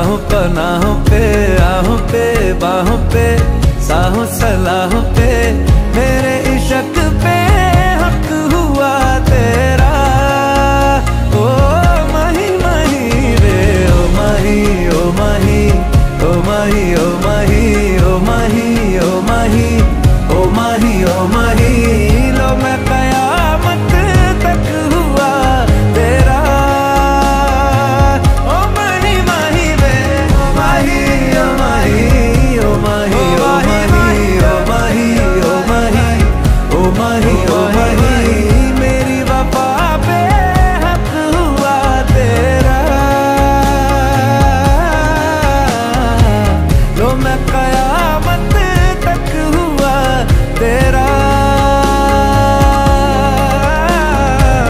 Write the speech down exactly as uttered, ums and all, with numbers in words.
राहों पनाहों पे, आहों पे बाहों पे, साहों सलाहों पे